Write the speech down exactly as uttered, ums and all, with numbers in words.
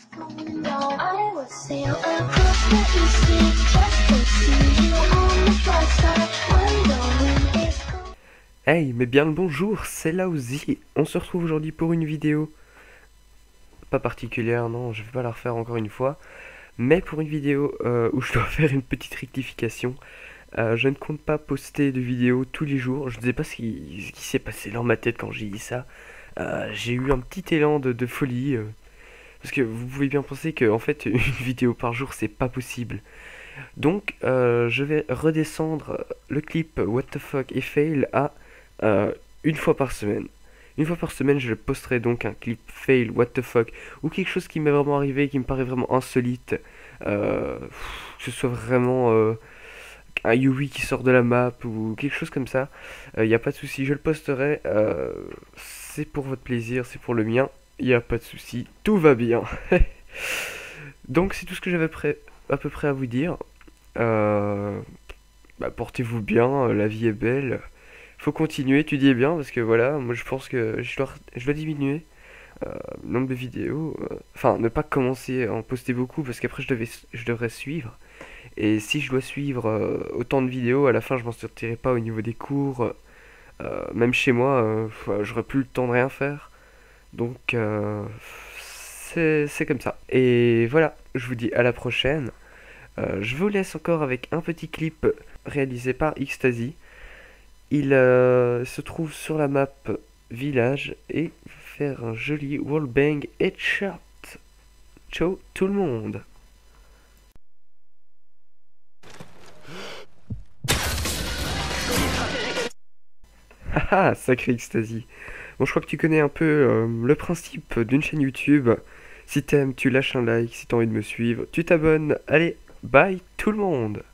Hey, mais bien le bonjour, c'est Laozi. On se retrouve aujourd'hui pour une vidéo pas particulière, non, je vais pas la refaire encore une fois, mais pour une vidéo euh, où je dois faire une petite rectification. Euh, je ne compte pas poster de vidéos tous les jours. Je ne sais pas ce qui, ce qui s'est passé dans ma tête quand j'ai dit ça. Euh, j'ai eu un petit élan de, de folie. Euh, parce que vous pouvez bien penser que en fait une vidéo par jour c'est pas possible. Donc euh, je vais redescendre le clip What the fuck et fail à euh, une fois par semaine. Une fois par semaine je posterai donc un clip fail What the fuck ou quelque chose qui m'est vraiment arrivé, qui me paraît vraiment insolite. Euh, que ce soit vraiment... Euh, un Yui qui sort de la map ou quelque chose comme ça, il euh, n'y a pas de souci, je le posterai, euh, c'est pour votre plaisir, c'est pour le mien, il n'y a pas de souci, tout va bien. Donc c'est tout ce que j'avais prêt, à peu près à vous dire. Euh, bah, portez-vous bien, la vie est belle, faut continuer, étudiez bien, parce que voilà, moi je pense que je dois, je dois diminuer euh, le nombre de vidéos, euh, enfin ne pas commencer à en poster beaucoup, parce qu'après je, devais, je devrais suivre. Et si je dois suivre euh, autant de vidéos, à la fin je m'en sortirai pas au niveau des cours. Euh, même chez moi, euh, j'aurais plus le temps de rien faire. Donc euh, c'est c'est comme ça. Et voilà, je vous dis à la prochaine. Euh, je vous laisse encore avec un petit clip réalisé par Xtasy. Il euh, se trouve sur la map village et faire un joli wallbang headshot. Ciao tout le monde. Ah ah, sacré Xtasy. Bon, je crois que tu connais un peu euh, le principe d'une chaîne YouTube. Si t'aimes, tu lâches un like. Si t'as envie de me suivre, tu t'abonnes. Allez, bye tout le monde!